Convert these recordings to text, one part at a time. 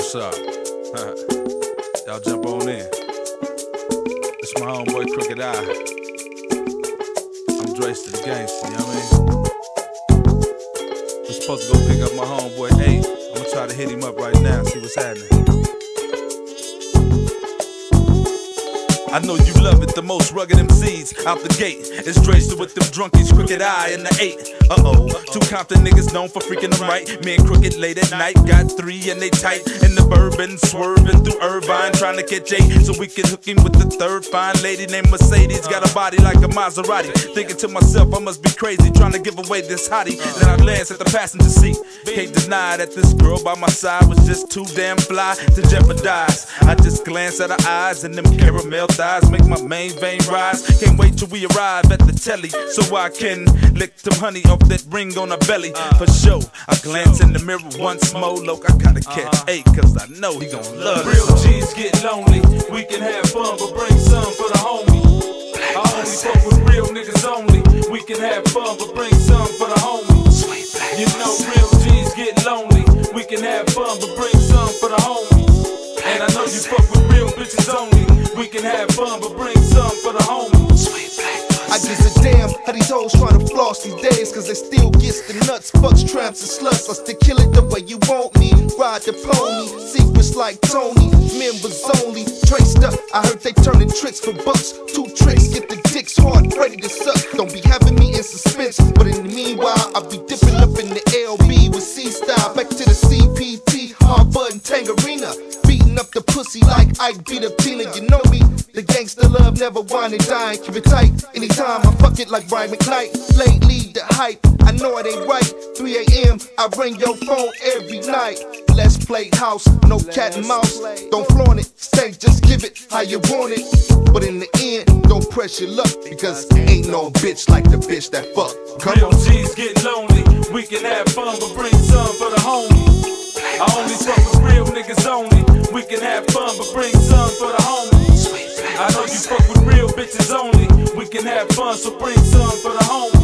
What's up? Y'all jump on in. It's my homeboy Crooked Eye. I'm Dresta the gangster, you know what I mean? I'm supposed to go pick up my homeboy Eiht. I'm gonna try to hit him up right now, see what's happening. I know you love it, the most rugged MCs out the gate. It's Dresta with them drunkies, Crooked Eye and the Eiht. Two Compton niggas known for freaking them right. Me and Crooked late at night, got 3 and they tight. In the bourbon, swerving through Irvine, trying to catch Eiht so we can hook him with the third fine lady named Mercedes. Got a body like a Maserati. Thinking to myself, I must be crazy, trying to give away this hottie. Then I glance at the passenger seat. Can't deny that this girl by my side was just too damn fly to jeopardize. I just glance at her eyes and them caramel thighs make my main vein rise. Can't wait till we arrive at the telly so I can lick some honey off that ring on her belly. For sure, I glance in the mirror once more. Look, I gotta catch Eiht, cause I know he gon' love it. Real G's get lonely. We can have fun, but bring some for the homie. I only fuck with real niggas only. We can have fun, but bring some for the homie. You know real G's get lonely. We can have fun, but bring some for the homie. And I know you fuck with real bitches only. We can have fun, but bring some for the homie. I gives a damn how these hoes tryna floss these days, cause they still gets the nuts, fucks, tramps, and sluts. I still kill it the way you want me. Ride the pony, secrets like Tony, members only. Traced up, I heard they turning tricks for bucks. 2 tricks, get the dicks hard, ready to suck. Don't be having me in suspense, but in the meanwhile, I'll be dipping up in the LB with C-Style. Back to the CPT, Harvard and Tangerina. Beating up the pussy like Eiht beat up Tina, you know me. The gangster love never wine and dine. Keep it tight, anytime I fuck it like Brian McKnight. Lately the hype, I know it ain't right. 3 AM, I ring your phone every night. Let's play house, no cat and mouse. Don't flaunt it, say just give it how you want it. But in the end, don't press your luck, because ain't no bitch like the bitch that fuck. Come Real on. G's get lonely. We can have fun, but bring some for the homie. I only fuck with real niggas only. We can have fun, but bring some for the homie. I know you fuck with real bitches only. We can have fun, so bring some for the homie.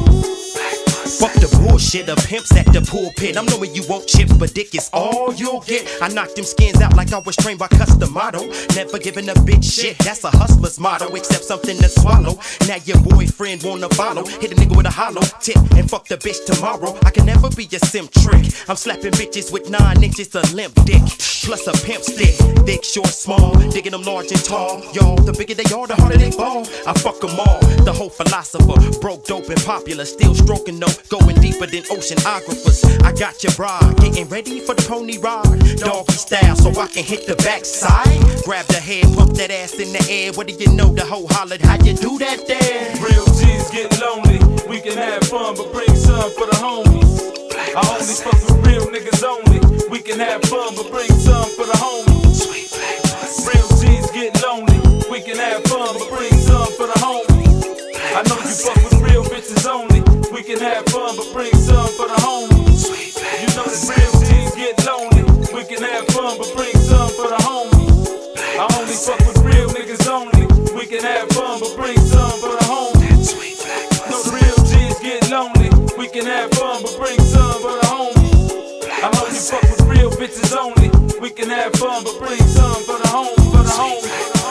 Fuck the bullshit of pimps at the pulpit. I'm knowing you want chips, but dick is all you'll get. I knocked them skins out like I was trained by Customato. Never giving a bitch shit, that's a hustler's motto. Accept something to swallow. Now your boyfriend wanna follow. Hit a nigga with a hollow tip and fuck the bitch tomorrow. I can never be a simp trick. I'm slapping bitches with 9 inches of limp dick, plus a pimp stick. Thick, short, small, digging them large and tall. Y'all, the bigger they are, the harder they fall. I fuck them all. The whole philosopher, broke, dope, and popular. Still stroking no, going deeper than oceanographers. I got your bride, getting ready for the pony ride. Doggy style, so I can hit the backside. Grab the head, pump that ass in the air. What do you know, the hoe hollered, how you do that there? Real G's get lonely. We can have fun, but bring some for the homies. I only fuck with real niggas only. We can have fun, but bring some for the homies. Real G's get lonely. We can have fun, but bring some for the homies. I know you fuck with real bitches only. We can have fun, but bring some for the homies. You know that real G's get lonely. We can have fun, but bring some for the homies. I only fuck with real niggas only. We can have fun, but bring some for the homies. No, the real G's get lonely. We can have fun, but bring some for the homies. I know you fuck with real bitches only. We can have fun, but bring some for the homies.